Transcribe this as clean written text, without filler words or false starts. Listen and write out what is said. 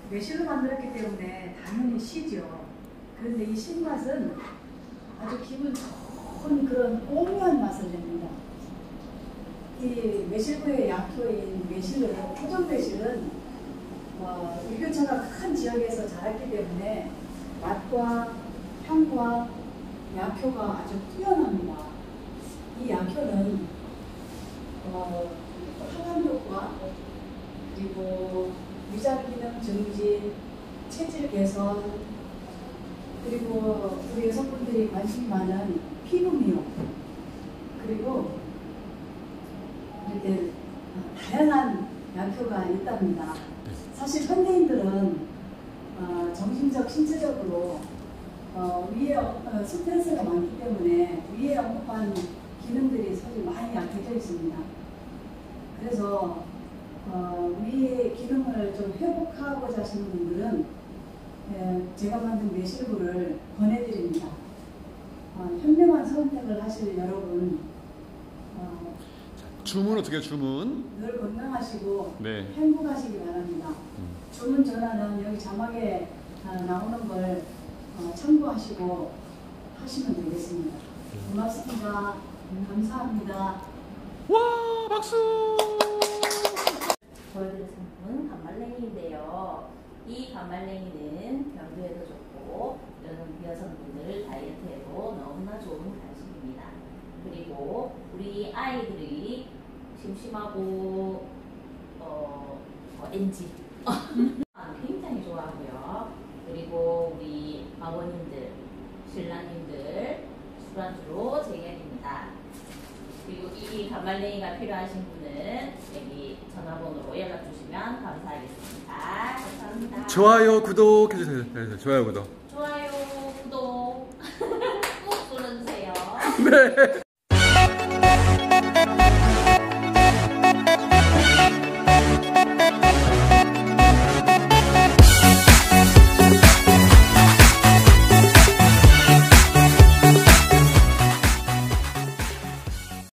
매실로 만들었기 때문에 당연히 시죠. 그런데 이 신맛은 아주 기분 좋은 그런 오묘한 맛을 냅니다. 이 매실구의 약효인 매실은, 토종 매실은 일교차가 큰 지역에서 자랐기 때문에 맛과 향과 약효가 아주 뛰어납니다. 이 약효는 항암 효과, 그리고 위장 기능 증진, 체질 개선, 그리고 우리 여성분들이 관심 많은 피부 미용, 그리고 이렇게 다양한 약효가 있답니다. 사실 현대인들은 정신적, 신체적으로 위에 스트레스가 많기 때문에 위에 언급한 기능들이 사실 많이 약해져 있습니다. 그래서 위의 기능을 좀 회복하고자 하시는 분들은 제가 만든 매실구를 권해드립니다. 현명한 선택을 하실 여러분, 주문 어떻게 해요? 주문? 늘 건강하시고 네. 행복하시기 바랍니다. 주문 전화는 여기 자막에 나오는 걸 참고하시고 하시면 되겠습니다. 고맙습니다. 감사합니다. 와, 박수! 보여드릴 상품은 간말랭이인데요. 이 간말랭이는 변비에도 좋고 여성분들 다이어트에도 너무나 좋은 간식입니다. 그리고 우리 아이들이 심심하고 NG 굉장히 좋아하고요. 그리고 우리 아버님들, 신랑님들 술안주로 제격입니다. 그리고 이 간말랭이가 필요하신 분은 여기 전화번호로 연락 주시면 감사하겠습니다. 감사합니다. 좋아요, 구독 해주세요. 네, 좋아요, 구독. 좋아요, 구독 꼭 눌러주세요. 네.